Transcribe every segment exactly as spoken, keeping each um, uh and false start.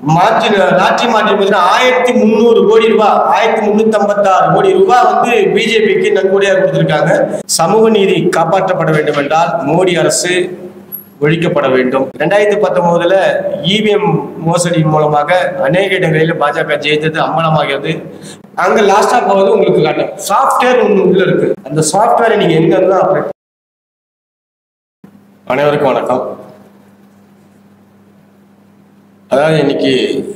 மாற்றி லாட்ரி மாற்றி பார்த்தீங்கன்னா ஆயிரத்தி முந்நூறு கோடி ரூபாய் ஆயிரத்தி முன்னூத்தி ஐம்பத்தி ஆறு கோடி ரூபாய் வந்து பிஜேபிக்கு நன்கொடையா கொடுத்திருக்காங்க. சமூக நீதி காப்பாற்றப்பட வேண்டும் என்றால் மோடி அரசு ஒழிக்கப்பட வேண்டும். ரெண்டாயிரத்தி பத்தொன்பதுல இவிஎம் மோசடி மூலமாக அநேக இடங்களில் பாஜக ஜெயித்தது அம்பலமாகிறது. அங்க லாஸ்டா போவது உங்களுக்கு காட்டும். சாஃப்ட்வேர் ஒன்று உள்ள இருக்கு. அந்த சாஃப்ட்வேரை நீங்க எங்க இருந்தா ஆப்ரேட். அனைவருக்கும் வணக்கம். அதாவது இன்னைக்கு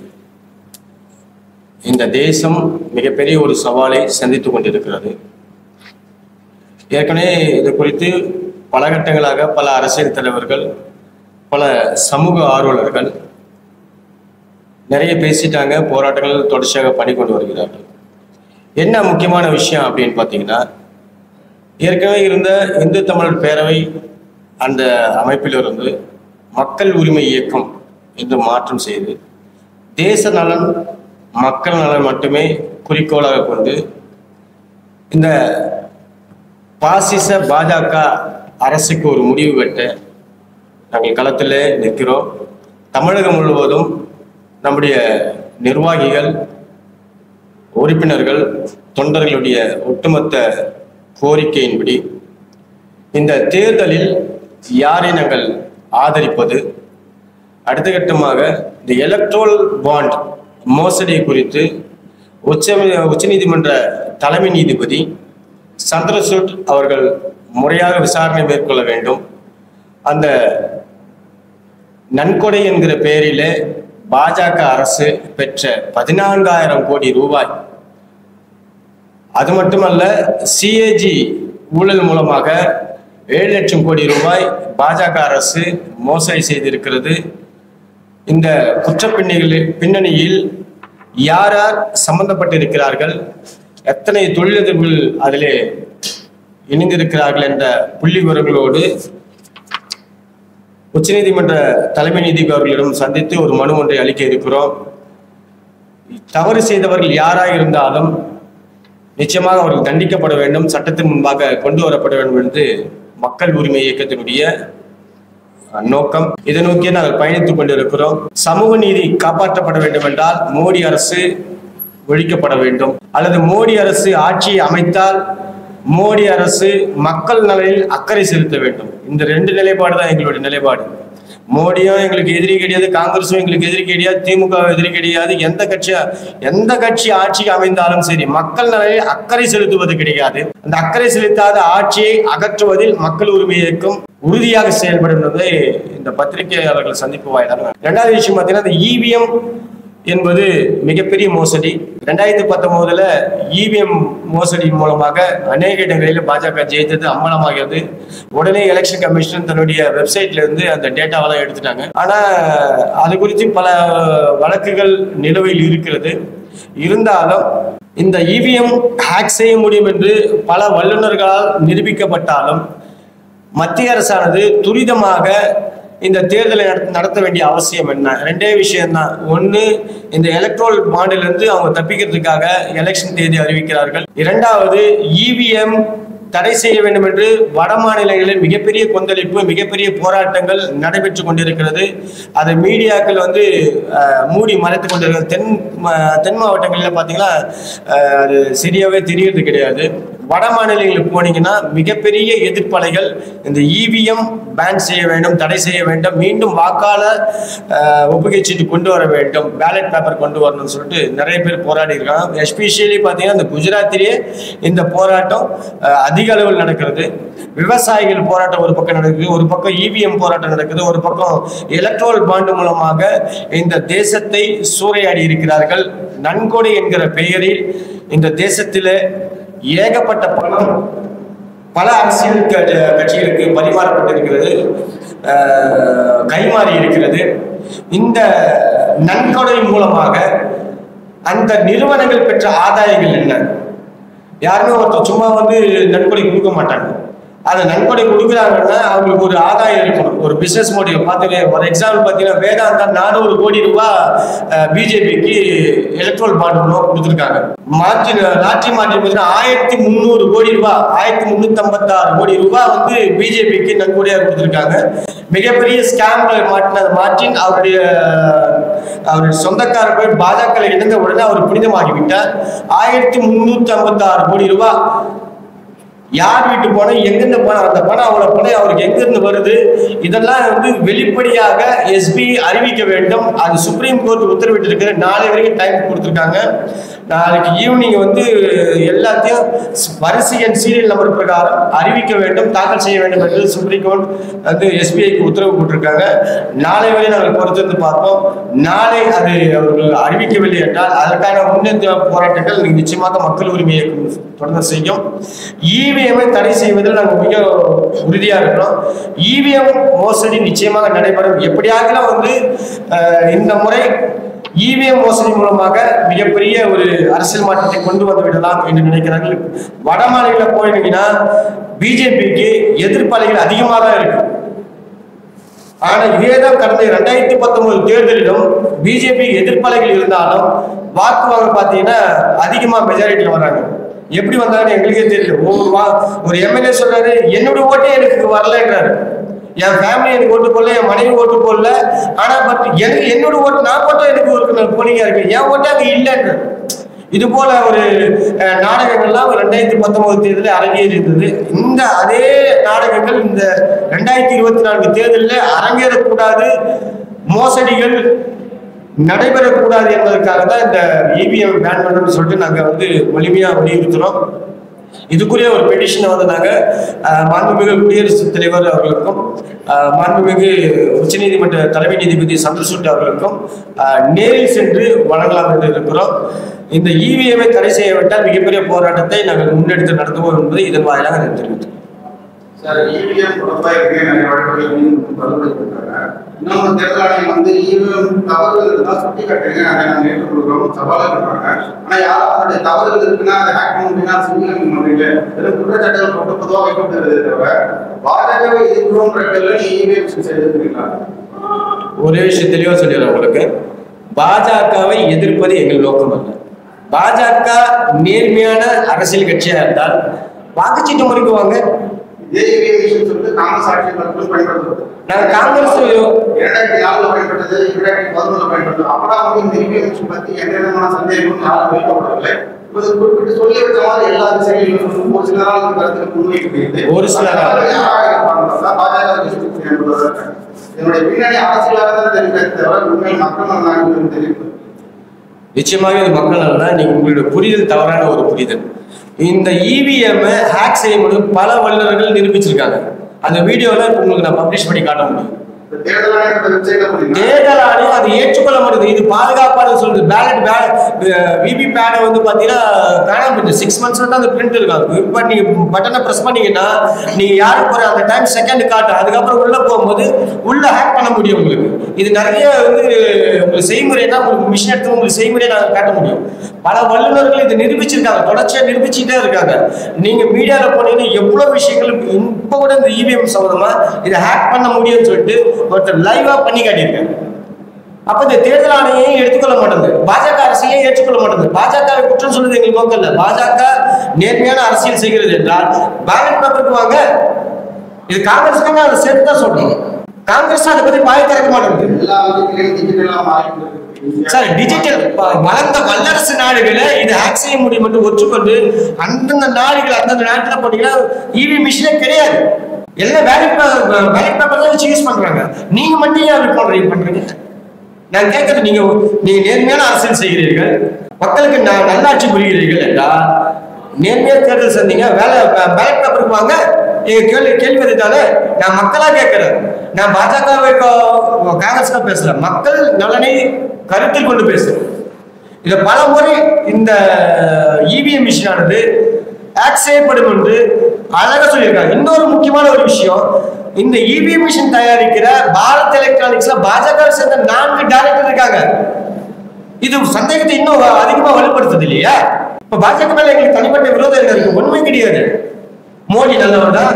இந்த தேசம் மிகப்பெரிய ஒரு சவாலை சந்தித்துக் கொண்டிருக்கிறது. ஏற்கனவே இது குறித்து பல கட்டங்களாக பல அரசியல் தலைவர்கள், பல சமூக ஆர்வலர்கள் நிறைய பேசிட்டாங்க. போராட்டங்கள் தொடர்ச்சியாக பண்ணி கொண்டு வருகிறார்கள். என்ன முக்கியமான விஷயம் அப்படின்னு பார்த்தீங்கன்னா, ஏற்கனவே இருந்த இந்து தமிழர் பேரவை அந்த அமைப்பிலிருந்து மக்கள் உரிமை இயக்கம் என்று மாற்றம் செய்து தேச நலன் மக்கள் நலன் மட்டுமே குறிக்கோளாக கொண்டு இந்த பாசிச பாஜக அரசுக்கு ஒரு முடிவு கட்ட நாங்கள் களத்தில் நிற்கிறோம். தமிழகம் முழுவதும் நம்முடைய நிர்வாகிகள், உறுப்பினர்கள், தொண்டர்களுடைய ஒட்டுமொத்த கோரிக்கையின்படி இந்த தேர்தலில் யாரை நாங்கள் ஆதரிப்பது, அடுத்த கட்டமாக இந்த எலக்ட்ரல் பாண்ட் மோசடி குறித்து உச்ச உச்சநீதிமன்ற தலைமை நீதிபதி சந்திரசூட் அவர்கள் முறையாக விசாரணை மேற்கொள்ள வேண்டும். அந்த நன்கொடை என்கிற பெயரிலே பாஜக அரசு பெற்ற பதினான்காயிரம் கோடி ரூபாய், அது மட்டுமல்ல சிஏஜி ஊழல் மூலமாக ஏழு லட்சம் கோடி ரூபாய் பாஜக அரசு மோசடி செய்திருக்கிறது. இந்த குற்ற பின்னணிகளில் பின்னணியில் யார் யார் சம்பந்தப்பட்டிருக்கிறார்கள், எத்தனை தொழிலதிபர்கள் அதிலே இணைந்திருக்கிறார்கள் என்ற புள்ளி விவரங்களோடு உச்சநீதிமன்ற தலைமை நீதிபதி அவர்களிடம் சந்தித்து ஒரு மனு ஒன்றை அளிக்க இருக்கிறோம். தவறு செய்தவர்கள் யாராக இருந்தாலும் நிச்சயமாக அவர்கள் தண்டிக்கப்பட வேண்டும், சட்டத்தின் முன்பாக கொண்டு வரப்பட வேண்டும் என்று மக்கள் உரிமை இயக்கத்தினுடைய நோக்கம். இதை நோக்கி நாங்கள் பயணித்துக் கொண்டிருக்கிறோம். சமூக நீதி காப்பாற்றப்பட வேண்டும் என்றால் மோடி அரசு ஒழிக்கப்பட வேண்டும், அல்லது மோடி அரசு ஆட்சியை அமைத்தால் மோடி அரசு மக்கள் நலனில் அக்கறை செலுத்த வேண்டும். இந்த ரெண்டு நிலைப்பாடு தான் எங்களுடைய நிலைப்பாடு. மோடியும் எங்களுக்கு எதிரி கிடையாது, காங்கிரஸும் எங்களுக்கு எதிரி கிடையாது, திமுக எதிரி கிடையாது. எந்த கட்சியா எந்த கட்சி ஆட்சி அமைந்தாலும் சரி மக்கள் நலனில் அக்கறை செலுத்துவது கிடையாது. அந்த அக்கறை செலுத்தாத ஆட்சியை அகற்றுவதில் மக்கள் உரிமை இயக்கம் உறுதியாக செயல்படும் என்பதை இந்த பத்திரிகையாளர்கள் சந்திப்பு வாயிலாக. இரண்டாவது விஷயம் பார்த்தீங்கன்னா, இந்த இவிஎம் என்பது மிகப்பெரிய மோசடி. ரெண்டாயிரத்தி பத்தொன்பதுல இவிஎம் மோசடி மூலமாக அநேக இடங்களில் பாஜக ஜெயித்தது அம்பலமாகிறது. உடனே எலெக்ஷன் கமிஷன் தன்னுடைய வெப்சைட்ல இருந்து அந்த டேட்டாவெல்லாம் எடுத்துட்டாங்க. ஆனா அது குறித்து பல வழக்குகள் நிலுவையில் இருக்கிறது. இருந்தாலும் இந்த இவிஎம் ஹேக் செய்ய முடியும் என்று பல வல்லுநர்களால் நிரூபிக்கப்பட்டாலும் மத்திய அரசானது துரிதமாக இந்த தேர்தலை நடத்த வேண்டிய அவசியம் என்ன? ரெண்டே விஷயம் தான். ஒன்று, இந்த எலக்ட்ரல் பாண்டிலிருந்து அவங்க தப்பிக்கிறதுக்காக எலெக்ஷன் தேதி அறிவிக்கிறார்கள். இரண்டாவது, இவிஎம் தடை செய்ய வேண்டும் என்று வட மாநிலங்களில் மிகப்பெரிய கொந்தளிப்பு, மிகப்பெரிய போராட்டங்கள் நடைபெற்று கொண்டிருக்கிறது. அதை மீடியாக்கள் வந்து மூடி மறைத்து கொண்டிருக்கிறது. தென் தென் மாவட்டங்களில் பார்த்தீங்கன்னா அது சரியாகவே தெரியறது கிடையாது. வட மாநிலங்களுக்கு போனீங்கன்னா மிகப்பெரிய எதிர்ப்பலைகள் இந்த இவிஎம் பேன் செய்ய வேண்டும், தடை செய்ய வேண்டும், மீண்டும் வாக்காளர் ஒப்புகை சீட்டு கொண்டு வர வேண்டும், பேலட் பேப்பர் கொண்டு வரணும்னு சொல்லிட்டு நிறைய பேர் போராடி இருக்காங்க. எஸ்பெஷலி பார்த்தீங்கன்னா இந்த குஜராத்திலேயே இந்த போராட்டம் அதிக அளவில் நடக்கிறது. விவசாயிகள் போராட்டம் ஒரு பக்கம் நடக்குது, ஒரு பக்கம் இவிஎம் போராட்டம் நடக்குது, ஒரு பக்கம் எலக்ட்ரல் பாண்டு மூலமாக இந்த தேசத்தை சூறையாடி இருக்கிறார்கள். நன்கொடை என்கிற பெயரில் இந்த தேசத்திலே ஏகப்பட்ட பணம் பல அரசியல் கட்சிகளுக்கு பரிமாறப்பட்டிருக்கிறது, கைமாறி இருக்கிறது. இந்த நன்கொடை மூலமாக அந்த நிறுவனங்கள் பெற்ற ஆதாயங்கள் என்ன? யாருமே ஒருத்தர் சும்மா வந்து நன்கொடை கொடுக்க மாட்டாங்க. அதை நன்கொடை கொடுக்குறாங்கன்னா அவங்களுக்கு ஒரு ஆதாயம் இருக்கணும், ஒரு பிசினஸ் மோட்டிவ். பார்த்து ஒரு எக்ஸாம்பிள் பார்த்தீங்கன்னா வேதாந்தா நானூறு கோடி ரூபாய் பிஜேபிக்கு எலக்ட்ரல் பாண்ட் கொடுத்துருக்காங்க. மாற்றி லாட்ரி மாற்றி பார்த்தீங்கன்னா ஆயிரத்தி முந்நூறு கோடி ரூபாய் ஆயிரத்தி முன்னூத்தி ஐம்பத்தி ஆறு கோடி ரூபாய் வந்து பிஜேபிக்கு நன்கொடையா கொடுத்துருக்காங்க. மிகப்பெரிய ஸ்கேம்ல மாற்றின மார்டின் அவருடைய அவருடைய சொந்தக்காரர் போய் பாஜக இணைந்த உடனே அவர் புனிதமாகிவிட்டார். ஆயிரத்தி முன்னூத்தி ஐம்பத்தி ஆறு கோடி ரூபாய் யார் வீட்டு பணம், எங்கிருந்து பணம், அந்த பணம் அவ்வளவு பணம் அவருக்கு எங்கிருந்து வருது, இதெல்லாம் வந்து வெளிப்படையாக எஸ்பி அறிவிக்க வேண்டும். அது சுப்ரீம் கோர்ட் உத்தரவிட்டிருக்கிற நாளை வரைக்கும் டைம் கொடுத்துருக்காங்க. நாளைக்கு ஈவினிங் வந்து எல்லாத்தையும் வரிசை எண் சீரியல் நம்பர் பிரகாரம் அறிவிக்க வேண்டும், தாக்கல் செய்ய வேண்டும் என்று சுப்ரீம் கோர்ட் வந்து எஸ்பிஐக்கு உத்தரவு போட்டிருக்காங்க. நாளை வரை நாங்கள் பொறுத்திருந்து பார்ப்போம். நாளை அது அவர்கள் அறிவிக்கவில்லை என்றால் அதற்கான முன்னேற்ற போராட்டங்கள் நிச்சயமாக மக்கள் உரிமை இயக்கம் தொடர்ந்து செய்யும். இவிஎம்ஐ தடை செய்வதில் நாங்கள் மிக உறுதியா இருக்கிறோம். இவிஎம் மோசடி நிச்சயமாக நடைபெறும். எப்படியாகலாம் வந்து இந்த முறை இவிஎம் மோசடி மூலமாக மிகப்பெரிய ஒரு அரசியல் மாற்றத்தை கொண்டு வந்து விடலாம் என்று நினைக்கிறார்கள். வட மாநில போயிருந்தீங்கன்னா பிஜேபிக்கு எதிர்ப்பாளிகள் அதிகமாக தான் இருக்கு. ஆனா இதேதான் கடந்த இரண்டாயிரத்தி பத்தொன்பது தேர்தலிலும் பிஜேபி எதிர்ப்பாளிகள் இருந்தாலும் வாக்கு வாங்க பாத்தீங்கன்னா அதிகமா மெஜாரிட்டியில வராங்க. எப்படி வந்தாங்கன்னு எங்களுக்கே தெரியல. ஒரு எம்எல்ஏ சொல்றாரு என்னுடைய ஓட்டே எனக்கு வரலன்றாரு. என் ஃபேமிலி எனக்கு ஓட்டு போடல, என் மனைவி ஓட்டு போடல, ஆனா பட் எனக்கு என்னோட ஓட்டு நான் போட்டோம் எனக்கு ஒரு போலிங்கா இருக்கு, என் ஓட்டு அங்க இல்லைன்ற இது போல ஒரு நாடகங்கள்லாம் ரெண்டாயிரத்தி பத்தொன்பது தேர்தலில் அரங்கேறி இருந்தது. இந்த அதே நாடகங்கள் இந்த ரெண்டாயிரத்தி இருபத்தி நான்கு தேர்தலில் அரங்கேறக்கூடாது, மோசடிகள் நடைபெறக்கூடாது என்பதற்காக தான் இந்த இவிஎம் பேன் பண்ணணும்னு சொல்லிட்டு நாங்கள் வந்து வலிமையா வலியுறுத்துறோம். இதுக்குரிய ஒரு பெட்டிஷனை வந்து நாங்கள் மாண்புமிகு குடியரசுத் தலைவர் அவர்களுக்கும் மாண்புமிகு உச்சநீதிமன்ற தலைமை நீதிபதி சந்திரசூட் அவர்களுக்கும் நேரில் சென்று வழங்கலாம் என்று இருக்கிறோம். இந்த இவிஎம்ஐ தடை செய்யவிட்டால் மிகப்பெரிய போராட்டத்தை நாங்கள் முன்னெடுத்து நடத்துவோம் என்பதை இதன் வாயிலாக தெரிவித்தோம். சார், இவிஎம் தொடர்பாக நிறைய வழக்குகள் பரிந்துரைத்திருக்காங்க. இன்னொரு தேர்தல் ஆணையம் வந்து இவிஎம் தவறுகள் இருந்தால் சுட்டி காட்டுங்க, அதை நாங்கள் ஏற்றுக்கொள்கிறோம் சவாலாக இருக்காங்க. ஆனால் யாராவது தவறுகள் இருக்குன்னா அதை ஹேக் பண்ண முடியும்னா சிங்கிள் முறையில் வெறும் குற்றச்சாட்டுகள் போட்டு பொதுவாக வைக்கப்படுறது தவிர பாஜகவை எதிர்க்கிறோன்ற இவிஎம் எதிர்க்கிறீங்களா? ஒரே விஷயம் தெளிவாக சொல்லிடுறேன் உங்களுக்கு. பாஜகவை எதிர்ப்பது எங்கள் நோக்கம் அல்ல. பாஜக நேர்மையான அரசியல் கட்சியா இருந்தால் வாக்குச்சீட்டு முறைக்கு வாங்க. நாங்க காங்கிரஸ் இரண்டாயிரத்தி நாலுல பயன்பட்டது, இரண்டாயிரத்தி பதினொன்றுல பயன்பட்டது. அப்பதான் வந்து இந்த இவிஎம் பத்தி எந்த விதமான சந்தேகமும் யாரும் வெளிப்படவில்லை. குறிப்பிட்டு சொல்லி வச்ச மாதிரி எல்லா திசைகளிலும் ஒரு சில நாள் கருத்துக்கு முன்வைக்கிறது. ஒரு சில பாஜக என்னுடைய பின்னணி அரசியலாக தான் தெரிவித்த உண்மை மக்கள் நாங்கள் தெரிவிக்கும். நிச்சயமாக இது மக்கள் தான். நீங்க உங்களுடைய புரிதல் தவறான ஒரு புரிதல். இந்த இவிஎம் ஹேக் செய்ய முடியும் பல வல்லுநர்கள் நிரூபிச்சிருக்காங்க. அந்த வீடியோல உங்களுக்கு நான் பப்ளிஷ் பண்ணி காட்ட முடியும். தேர்தல் ஆணையம் அது ஏற்றுக்கொள்ள மாட்டேங்குது. இது பாதுகாப்பான சொல்றது. பேலட் விவி பேடை வந்து பாத்தீங்கன்னா காணாம போயிடுச்சு. சிக்ஸ் மந்த்ஸ்ல தான் அந்த பிரிண்ட் இருக்காங்க. இப்ப நீங்க பட்டனை பிரஸ் பண்ணீங்கன்னா நீங்க யாருக்கு போற அந்த டைம் செகண்ட் காட்டும். அதுக்கப்புறம் உள்ள போகும்போது உள்ள ஹேக் பண்ண முடியும் உங்களுக்கு. இது நிறைய வந்து உங்களுக்கு செய்முறைனா உங்களுக்கு மிஷின் எடுத்து உங்களுக்கு செய்முறையை நாங்கள் காட்ட முடியும். பல வல்லுநர்கள் இதை நிரூபிச்சிருக்காங்க, தொடர்ச்சியா நிரூபிச்சுட்டே இருக்காங்க. நீங்க மீடியால போனீங்கன்னா எவ்வளவு விஷயங்கள் இப்ப கூட இந்த இவிஎம் சம்பந்தமா இதை ஹேக் பண்ண முடியும்னு சொல்லிட்டு ஒருத்தர் லைவா பண்ணி காட்டியிருக்காங்க. அப்ப இந்த தேர்தல் ஆணையம் எடுத்துக்கொள்ள மாட்டேங்குது. பாஜக அரசியலே ஏற்றுக்கொள்ள மாட்டேங்குது. பாஜக குற்றம் சொல்றது எங்களுக்கு நோக்கம் இல்ல. பாஜக நேர்மையான அரசியல் செய்கிறது என்றால் பேலட் பேப்பருக்கு வாங்க. இது காங்கிரஸ்க்காக அதை சேர்த்து தான் சொல்றோம். காங்கிரஸ் அதை பத்தி பாய திறக்க மாட்டேங்குது. சார், டிஜிட்டல் வளர்ந்த வல்லரசு நாடுகளை இது ஹேக் செய்ய முடியும் என்று ஒற்றுக்கொண்டு அந்தந்த நாடுகள் அந்தந்த நாட்டில் போட்டீங்கன்னா இவி மிஷினே கிடையாது. எல்லாம் வேலட் வேலட் பேப்பர் தான் வச்சு யூஸ் பண்றாங்க. நீங்க மட்டும் ஏன் பண்றீங்க பண்றீங்க நான் கேட்கறது. நீங்க நீங்க நேர்மையான அரசியல் செய்கிறீர்கள், மக்களுக்கு நல்லாட்சி புரிகிறீர்கள் என்றால் நேர்மையா தேர்தல் சந்திங்க, வேலை பேலட் பேப்பருக்கு வாங்க. எங்க கேள்வி கேள்வி தானே. நான் மக்களா கேட்கிறேன். நான் பாஜகவை காங்கிரஸ்கா பேசல, மக்கள் நலனை கருத்தில் கொண்டு பேசுறேன். இதை பல முறை இந்த இவிஎம் மிஷின் ஆனது ஹேக் செய்யப்படும் என்று அழகா சொல்லியிருக்காங்க. இன்னொரு முக்கியமான ஒரு விஷயம், இந்த இவிஎம் மிஷின் தயாரிக்கிற பாரத் எலக்ட்ரானிக்ஸ்ல பாஜக சேர்ந்த நான்கு டைரக்டர் இருக்காங்க. இது சந்தேகத்தை இன்னும் அதிகமா வலுப்படுத்துது இல்லையா? இப்ப பாஜக மேல எங்களுக்கு தனிப்பட்ட விரோதம் என்ன இருக்கு? ஒண்ணுமே கிடையாது. மோடி நல்லவர் தான்,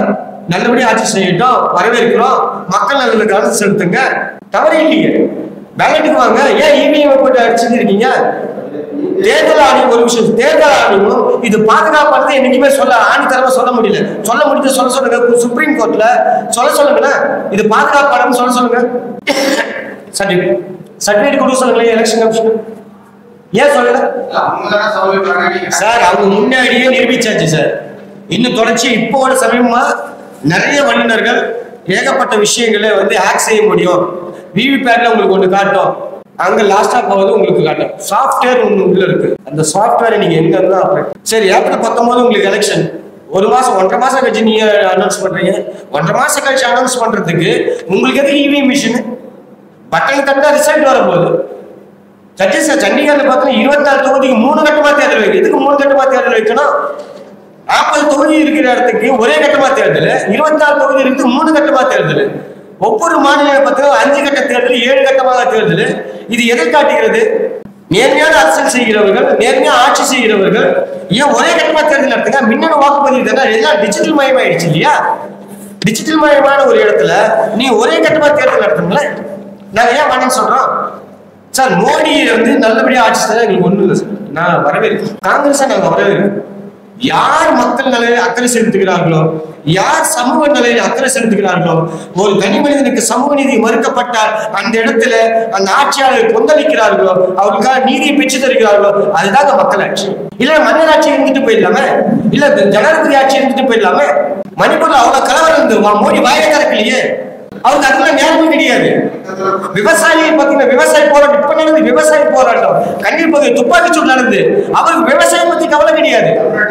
நல்லபடியா ஆட்சி செய்யட்டும், வரவேற்கிறோம், மக்கள் நலனுக்கு கவனம் செலுத்துங்க, தவறே இல்லையே. பேலட்டுக்கு வாங்க, ஏன் இவிஎம் போட்டு அடிச்சுட்டு இருக்கீங்க? தேர்தல் ஆணையம் ஒரு விஷயம், தேர்தல் ஆணையம் இது பாதுகாப்பானது என்னைக்குமே சொல்ல ஆணித்தரமா சொல்ல முடியல. சொல்ல முடிஞ்ச சொல்ல சொல்லுங்க, சுப்ரீம் கோர்ட்ல சொல்ல சொல்லுங்க, இது பாதுகாப்பானது சொல்ல சொல்லுங்க. சர்டிபிகேட் சர்டிபிகேட் கொடுக்க சொல்லுங்களேன் எலெக்ஷன் கமிஷன். ஏன் சொல்லல சார்? அவங்க முன்னாடியே நிரூபிச்சாச்சு சார். இன்னும் தொடர்ச்சி இப்போ சமயமா நிறைய வல்லுநர்கள் ஏகப்பட்ட விஷயங்களை வந்து ஹேக் செய்ய முடியும். விவிபேட்ல உங்களுக்கு ஒன்று காட்டும், அங்க லாஸ்டா போவது உங்களுக்கு காட்டும். சாஃப்ட்வேர் ஒன்று உள்ள இருக்கு, அந்த சாஃப்ட்வேரை நீங்க எங்க இருந்தா ஆப்ரேட். சரி, ஏப்ரல் பத்தொன்பது உங்களுக்கு எலெக்ஷன், ஒரு மாசம் ஒன்றரை மாசம் கழிச்சு நீங்க அனௌன்ஸ் பண்றீங்க. ஒன்றரை மாசம் கழிச்சு அனௌன்ஸ் பண்றதுக்கு உங்களுக்கு எதுக்கு இவிஎம் மிஷின்? பட்டன் தட்டா ரிசல்ட் வரப்போகுது. ஜட்ஜஸ் சண்டிகர்ல பார்த்தீங்கன்னா இருபத்தி நாலு தொகுதிக்கு மூணு கட்டமா தேர்தல் வைக்க. எதுக்கு மூணு கட்டமா தேர்தல் வைக்கணும்? நாற்பது தொகுதி இருக்கிற இடத்துக்கு ஒரே கட்டமா தேர்தல், இருபத்தி நாலு தொகுதி இருக்கு மூணு கட்டமா தேர்தல். ஒவ்வொரு மாநிலம் பார்த்தீங்கன்னா அஞ்சு கட்ட தேர்தல், ஏழு கட்டமாக தேர்தல். இது எதை காட்டுகிறது? நேர்மையான அரசியல் செய்கிறவர்கள், நேர்மையா ஆட்சி செய்கிறவர்கள் ஏன் ஒரே கட்டமா தேர்தல் நடத்துங்க? மின்னணு வாக்குப்பதிவு தானே, எல்லாம் டிஜிட்டல் மயமாயிடுச்சு இல்லையா? டிஜிட்டல் மயமான ஒரு இடத்துல நீ ஒரே கட்டமா தேர்தல் நடத்துங்களேன். நாங்க ஏன் வேணும்னு சொல்றோம் சார்? மோடியை வந்து நல்லபடியா ஆட்சி செய்ய எங்களுக்கு ஒண்ணு இல்லை சார். நான் வரவேற்கிறேன் காங்கிரஸை, நாங்க வரவேற்கிறோம். யார் மக்கள் நிலையில் அக்கறை செலுத்துகிறார்களோ, யார் சமூக நிலையில் அக்கறை செலுத்துகிறார்களோ, ஒரு தனி மனிதனுக்கு சமூக நீதி மறுக்கப்பட்டால் அந்த இடத்துல அந்த ஆட்சியாளர் கொந்தளிக்கிறார்களோ, அவருக்காக நீதியை பெற்று தருகிறார்களோ, அதுதாங்க மக்கள் ஆட்சி. இல்ல மன்னர் ஆட்சி இருந்துட்டு போயிடலாமே, இல்ல ஜனாதிபதி ஆட்சி இருந்துட்டு போயிடலாமே. மணிப்பூர்ல அவ்வளவு கலவரம் இருந்து மோடி வாயை திறக்கலையே, அவருக்கு அதுல நேரமும் கிடையாது. விவசாயியை பாத்தீங்கன்னா விவசாய போராட்டம் இப்ப நடந்து, விவசாய போராட்டம் கண்ணீர் பகுதி துப்பாக்கி சூடு நடந்து, அவருக்கு விவசாயம் பத்தி கவலை கிடையாது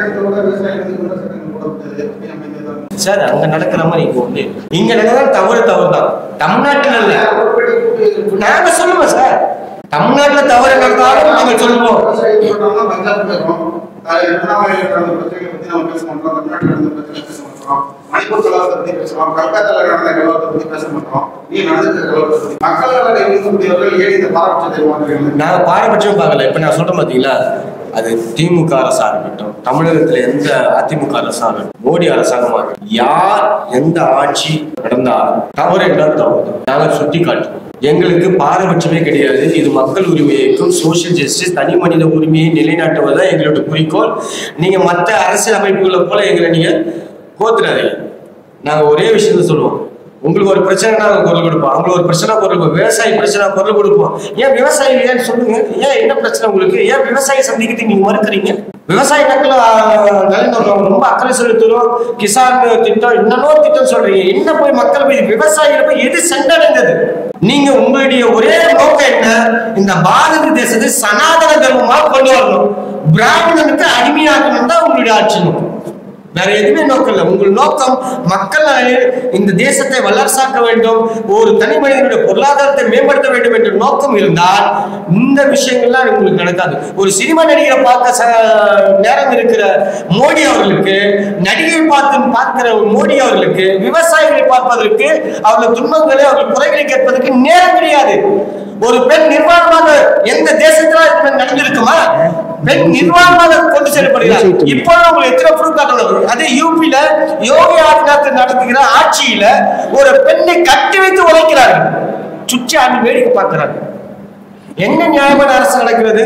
சார். அங்க நடக்கிற மாதிரி இங்க ஒண்ணு, இங்க நடக்கிற தவறு தவறு தான். தமிழ்நாட்டுல இல்ல, நாங்க சொல்லுவோம் சார். தமிழ்நாட்டுல தவறு நடந்தாலும் நாங்க சொல்லுவோம். மணிப்பூர் கலவரத்தை பத்தி பேசலாம், கல்கத்தால நடந்த கலவரத்தை பத்தி பேச மாட்டோம். நீ நடந்துக்கிற கலவரத்தை பத்தி மக்கள் இருக்கக்கூடியவர்கள் ஏன் இந்த பாரபட்சத்தை வாங்குறீங்க? நாங்க பாரபட்சம் பார்க்கல. இப்ப நான் சொல்றேன் பாத்தீங்களா, அது திமுக அரசாக இருக்கட்டும், தமிழகத்துல எந்த அதிமுக அரசாக, மோடி அரசாங்கமாக, யார் எந்த ஆட்சி நடந்தாலும் தவறு என்றால் தவறு நாங்க சுட்டி காட்டுவோம். எங்களுக்கு பாரபட்சமே கிடையாது. இது மக்கள் உரிமைக்கும் சோசியல் ஜஸ்டிஸ், தனி மனித உரிமையை நிலைநாட்டுவதுதான் எங்களோட குறிக்கோள். நீங்க மற்ற அரசியல் அமைப்புகளை போல எங்களை நீங்க கோத்துறாதீங்க. நாங்க ஒரே விஷயத்த சொல்லுவோம், உங்களுக்கு ஒரு பிரச்சனை நாங்க குரல் கொடுப்போம், அவங்களுக்கு ஒரு பிரச்சனை குரல் கொடுப்போம், விவசாயி பிரச்சனை குரல் கொடுப்போம். ஏன் விவசாயி ஏன்னு சொல்லுங்க, ஏன் என்ன பிரச்சனை உங்களுக்கு? ஏன் விவசாயி சந்திக்கிறதுக்கு நீங்க மறுக்கிறீங்க? விவசாய மக்கள் நலன் ரொம்ப அக்கறை செலுத்துறோம், கிசான் திட்டம் என்னன்னோ திட்டம் சொல்றீங்க. என்ன போய் மக்கள் போய் விவசாயிகளை போய் எது சென்றடைந்தது? நீங்க உங்களுடைய ஒரே நோக்கம் என்ன? இந்த பாரத தேசத்தை சனாதன தர்மமாக கொண்டு வரணும், பிராமணனுக்கு அடிமையாக்கணும் தான் உங்களுடைய ஆட்சி நோக்கம். வேற எதுவுமே நோக்கம் இல்லை. உங்கள் நோக்கம் மக்கள் இந்த தேசத்தை வல்லரசாக்க வேண்டும், ஒரு தனி மனிதனுடைய பொருளாதாரத்தை மேம்படுத்த வேண்டும் என்ற நோக்கம் இருந்தால் இந்த விஷயங்கள்லாம் உங்களுக்கு நடக்காது. ஒரு சினிமா நடிகரை பார்க்க நேரம் இருக்கிற மோடி அவர்களுக்கு, நடிகை பார்த்து பார்க்கிற மோடி அவர்களுக்கு, விவசாயிகளை பார்ப்பதற்கு, அவர்கள் துன்பங்களை, அவர்கள் குறைகளை கேட்பதற்கு நேரம் கிடையாது. ஒரு பெண் நிர்வாகமாக எந்த தேசத்துல நடந்திருக்குமா? பெண் நிர்வாகமாக கொண்டு செல்லப்படுகிறார். இப்போ உங்களுக்கு எத்தனை ப்ரூஃப் காட்டணும்? அதே யூபியில யோகி ஆதித்யநாத் நடத்துகிற ஆட்சியில ஒரு பெண்ணை கட்டி வைத்து உழைக்கிறார்கள், சுற்றி ஆண்டு வேடிக்கை பார்க்கிறார்கள். என்ன நியாயமான அரசு நடக்கிறது?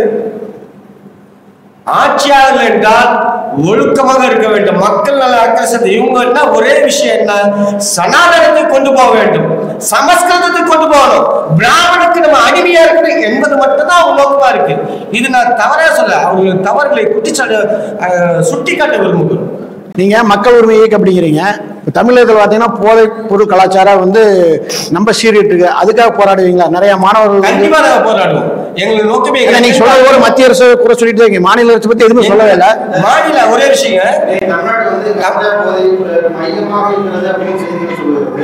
ஆட்சியாளர்கள் என்றால் ஒழுக்கமாக இருக்க வேண்டும், மக்கள் நல அக்கறை. இவங்க ஒரே விஷயம் என்ன? சனாதனத்தை கொண்டு போக வேண்டும், சமஸ்கிருதத்தை கொண்டு போகணும், பிராமணுக்கு நம்ம அடிமையா இருக்கணும் என்பது மட்டும்தான் அவங்க நோக்கமா இருக்கு. இது நான் தவறா சொல்ல, அவங்களுக்கு தவறுகளை குட்டிச்சாட்டு சுட்டி காட்ட விரும்புகிறோம். நீங்க மக்கள் உரிமை இயக்கம் அப்படிங்கிறீங்க. தமிழகத்தில் பார்த்தீங்கன்னா போதை பொருள் கலாச்சாரம் வந்து நம்ம சீரிட்டு இருக்கு, அதுக்காக போராடுவீங்களா? நிறைய மாணவர்கள் கண்டிப்பா நாங்க போராடுவோம். எங்களுக்கு நோக்கமே நீங்க சொல்றது ஒரு மத்திய அரசு கூட சொல்லிட்டு இருக்கீங்க, மாநில அரசு பத்தி எதுவுமே சொல்லவே இல்லை. மாநில ஒரே விஷயம், தமிழ்நாடு வந்து கஞ்சா போதை மையமாக இருக்கிறது அப்படின்னு செய்தி சொல்லுவது,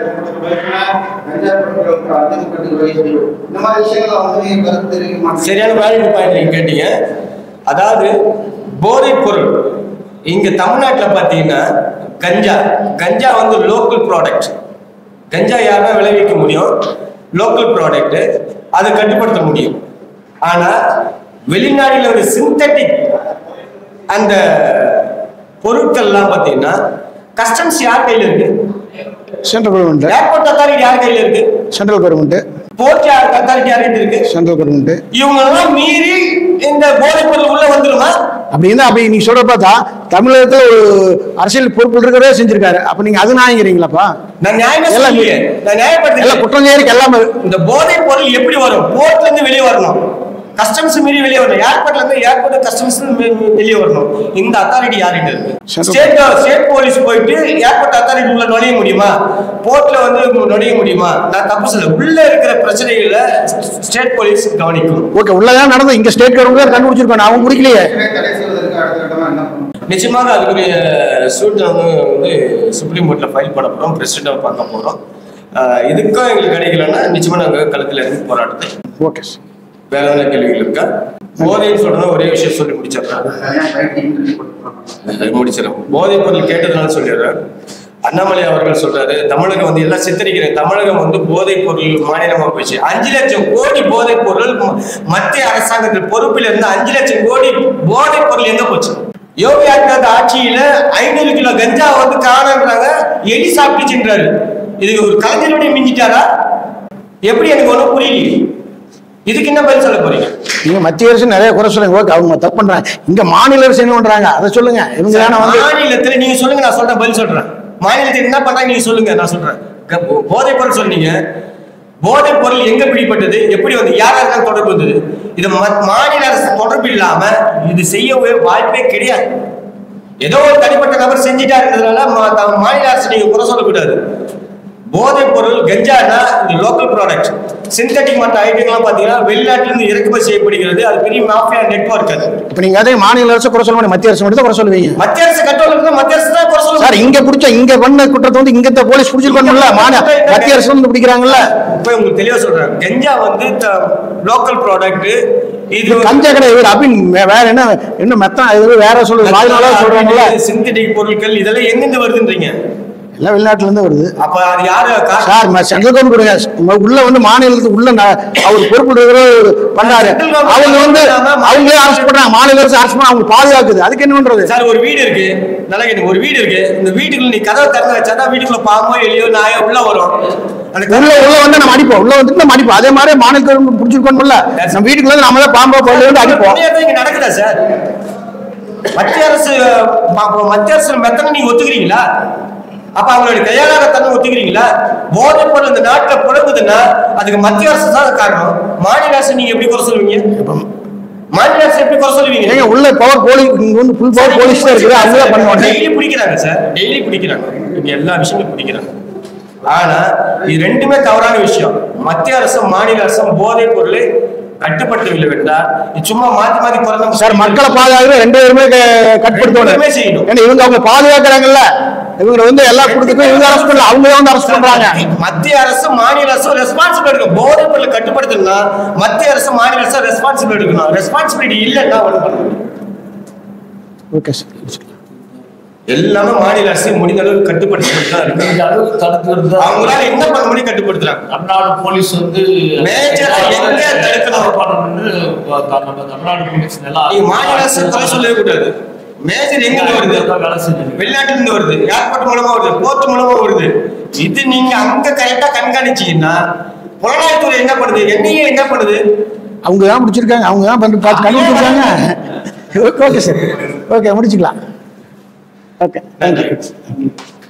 இந்த மாதிரி விஷயங்களை வந்து கருத்து தெரிவிக்க மாட்டேன். சரியான வேலைக்கு பாயிண்ட் நீங்க கேட்டீங்க. அதாவது போதைப் பொருள் இங்க தமிழ்நாட்டுல பாத்தீங்கன்னா கஞ்சா கஞ்சா வந்து லோக்கல் ப்ராடக்ட். கஞ்சா யாருன்னா விளைவிக்க முடியும், லோக்கல் ப்ராடக்ட், அதை கட்டுப்படுத்த முடியும். ஆனா வெளிநாடுல ஒரு சிந்தட்டிக் அந்த பொருட்கள்லாம் பார்த்தீங்கன்னா கஸ்டம்ஸ் யார் கையில இருக்கு? Central government. ஏர்போர்ட் அத்தாரிட்டி யார் கையில இருக்கு? Central government. போர்ட் அத்தாரிட்டி யார் கையில இருக்கு? Central government. இவங்க எல்லாம் மீறி இந்த போதைப் பொருள் உள்ள வந்துருமா? அப்படி இருந்தா அப்படி நீங்க சொல்ற பார்த்தா தமிழகத்துல ஒரு அரசியல் பொறுப்பு இருக்கிறதே செஞ்சிருக்காரு. அப்ப நீங்க அது நியாயங்கிறீங்களாப்பா? நான் நியாயமே சொல்லலையே. நான் நியாயப்படுத்தல. குற்றம் நேருக்கு எல்லாமே. இந்த போதைப் பொருள் எப்படி வரும்? போர்ட்ல இருந்து வெளியே வரணும், கஸ்டம்ஸ் மீறி வெளியே வரணும், ஏர்போர்ட்ல இருந்து ஏர்போர்ட் கஸ்டம்ஸ் வெளியே வரணும். இந்த அத்தாரிட்டி யார்கிட்ட இருக்கு? ஸ்டேட் ஸ்டேட் போலீஸ் போயிட்டு ஏர்போர்ட் அத்தாரிட்டி உள்ள நுழைய முடியுமா? போர்ட்ல வந்து நுழைய முடியுமா? நான் தப்பு சொல்ல. உள்ள இருக்கிற பிரச்சனைகளை ஸ்டேட் போலீஸ் கவனிக்கும். ஓகே, உள்ளதான் நடந்து இங்க ஸ்டேட் கவர்மெண்ட் கண்டுபிடிச்சிருக்காங்க, அவங்க முடிக்கலையே. நிச்சயமாக அதுக்குரிய சூட் வந்து சுப்ரீம் கோர்ட்ல ஃபைல் பண்ண போறோம், பிரசிடென்ட் பார்க்க போறோம். இதுக்கும் எங்களுக்கு கிடைக்கலன்னா நிச்சயமா நாங்க களத்துல இருந்து போராட்டத்தை. Okay sir. வேற என்ன கேள்விகள் இருக்கா? போதைன்னு சொல்றேன், ஒரே விஷயம் சொல்லி முடிச்சிடறேன் முடிச்சிடறேன் போதைப் பொருள் கேட்டதுனால சொல்லிடுறேன். அண்ணாமலை அவர்கள் சொல்றாரு தமிழகம் வந்து எல்லாம் சித்தரிக்கிறேன், தமிழகம் வந்து போதைப் பொருள் மாநிலமா போயிடுச்சு. அஞ்சு லட்சம் கோடி போதைப் பொருள் மத்திய அரசாங்கத்தில் பொறுப்பில் இருந்து அஞ்சு லட்சம் கோடி போதைப் பொருள் எங்க போச்சு? யோகி ஆதித்யநாத் ஆட்சியில ஐநூறு கிலோ கஞ்சா வந்து காணன்றாங்க, எலி சாப்பிட்டுச்சுன்றாரு. இதுக்கு ஒரு கலைஞருடைய மிஞ்சிட்டாரா? எப்படி எனக்கு ஒன்றும் புரியல. இதுக்கு என்ன பதில் சொல்ல போறீங்க? நீங்க மத்திய அரசு நிறைய குறை சொல்லுங்க, ஓகே, அவங்க தப்பு பண்றாங்க. இங்க மாநில அரசு என்ன பண்றாங்க அதை சொல்லுங்க. இவங்க மாநிலத்துல நீங்க சொல்லுங்க, நான் சொல்றேன், பதில் சொல்றேன். மாநிலத்தில் என்ன பண்றாங்க நீங்க சொல்லுங்க, நான் சொல்றேன். போதைப் பொருள் சொன்னீங்க, போதைப் பொருள் எங்க பிடிப்பட்டது, எப்படி வந்து யார் யாருக்கான தொடர்பு வந்தது? இது மாநில அரசு தொடர்பு இல்லாம இது செய்ய வாய்ப்பே கிடையாது. ஏதோ ஒரு தனிப்பட்ட நபர் செஞ்சுட்டா இருக்கிறதுனால மாநில அரசு நீங்க குறை சொல்லக்கூடாது. போதைப் பொருள் கஞ்சானா இது லோக்கல் ப்ராடக்ட். சிந்தட்டிக் மற்ற ஐட்டங்கள்லாம் பாத்தீங்கன்னா வெளிநாட்டுல இருந்து இறக்குமதி செய்யப்படுகிறது. அது பெரிய மாஃபியா நெட்வொர்க். அது இப்ப நீங்க அதே மாநில அரசு குறை சொல்ல முடியும், மத்திய அரசு மட்டும் குறை சொல்லுவீங்க. மத்திய அரசு கண்ட்ரோல் இருந்தா மத்திய அரசு தான் குறை சொல்லுவாங்க. சார் இங்க பிடிச்ச இங்க பண்ண குற்றத்தை வந்து இங்க இந்த போலீஸ் பிடிச்சிருக்கணும்ல, மத்திய அரசு வந்து பிடிக்கிறாங்கல்ல. இப்ப உங்களுக்கு தெளிவா சொல்றேன், கஞ்சா வந்து லோக்கல் ப்ராடக்ட். இது கஞ்சா கிடையாது அபின், வேற என்ன என்ன மெத்தா இது வேற சொல்லுங்க, வாயினால சொல்றாங்கல்ல. சிந்தட்டிக் பொருட்கள் இதெல்லாம் எங்கிருந்து வருதுன்றீங்க? எல்லாம் வெளிநாட்டுல இருந்து வருது. அப்ப அது யாரு சார்? சென்ட்ரல் கவர்மெண்ட் உள்ள வந்து மாநிலத்துக்கு உள்ள அவர் பொறுப்பு பண்ணாரு. அவங்க வந்து அவங்களே அரசு பண்றாங்க, மாநில அரசு அரசு பண்ண அவங்க பாதுகாக்குது. அதுக்கு என்ன பண்றது? சார் ஒரு வீடு இருக்கு, நல்லா கேட்டு, ஒரு வீடு இருக்கு. இந்த வீட்டுக்குள்ள நீ கதவை திறந்து வச்சாதான் வீட்டுக்குள்ள பாம்போ எலியோ நாயோ உள்ள வரும். உள்ள உள்ள வந்து நம்ம அடிப்போம், உள்ள வந்துட்டு நம்ம அடிப்போம். அதே மாதிரி மாநில கவர்மெண்ட் பிடிச்சிருக்கோம்ல, நம்ம வீட்டுக்குள்ள வந்து நம்ம தான் பாம்போ பள்ளி வந்து அடிப்போம். இங்க நடக்குதா சார்? மத்திய அரசு மத்திய அரசு மெத்தனை நீங்க ஒத்துக்கிறீங்களா? அப்ப அவங்களுடைய கையாளாத தன்மை ஒத்துக்கிறீங்களா? போதைப் பொருள் இந்த நாட்டுல புழங்குதுன்னா அதுக்கு மத்திய அரசு தான் காரணம். மாநில அரசு நீங்க எப்படி குறை சொல்லுவீங்க? மாநில அரசு எப்படி குறை சொல்லுவீங்க? உள்ள பவர் போலீஸ் வந்து ஃபுல் பவர் போலீஸ் தான் இருக்குது, அவங்க தான் பண்ணுவாங்க. டெய்லி பிடிக்கிறாங்க சார், டெய்லி பிடிக்கிறாங்க, இங்க எல்லா விஷயங்களும் பிடிக்கிறாங்க. ஆனா இது ரெண்டுமே தவறான விஷயம். மத்திய அரசும் மாநில அரசும் போதைப் பொருளை கட்டுப்படுத்தவில்லை என்றால் சும்மா மாத்தி மாத்தி குறைந்த சார் மக்களை பாதுகாக்க ரெண்டு பேருமே கட்டுப்படுத்தணும் செய்யணும். ஏன்னா இவங்க அவங்க பாதுகாக்கிறாங்கல்ல, இவங்க வந்து எல்லா கொடுத்துக்கும் இவங்க அரசு பண்ணல, அவங்க வந்து அரசு பண்றாங்க. மத்திய அரசு மாநில அரசு ரெஸ்பான்சிபிள் எடுக்கணும். போதைப் பொருளை கட்டுப்படுத்தணும்னா மத்திய அரசு மாநில அரசு ரெஸ்பான்சிபிள் எடுக்கணும். ரெஸ்பான்சிபிலிட்டி இல்லைன்னா ஒண்ணு பண்ண முடியும். ஓகே சார், எல்லாமே மாநில அரசு முடிந்த அளவுக்கு கட்டுப்படுத்திட்டு தான் இருக்கு. அவங்களால என்ன பண்ண முடியும் கட்டுப்படுத்துறாங்க. தமிழ்நாடு போலீஸ் வந்து மேஜர் எங்க தடுக்கணும் பண்ணணும்னு தமிழ்நாடு போலீஸ் நீங்க மாநில அரசு குறை சொல்லவே கூடாது. மேஜர் எங்க வருது? வெளிநாட்டுல இருந்து வருது, ஏர்போர்ட் மூலமா வருது, போர்ட் மூலமா வருது. இது நீங்க அங்க கரெக்டா கண்காணிச்சீங்கன்னா புலனாய்வுத்துறை என்ன பண்ணுது, என்னையே என்ன பண்ணுது? அவங்க தான் முடிச்சிருக்காங்க, அவங்க தான் பண்ணி பார்த்து கண்டுபிடிச்சிருக்காங்க. ஓகே சார், ஓகே முடிச்சுக்கலாம். Okay, thank you.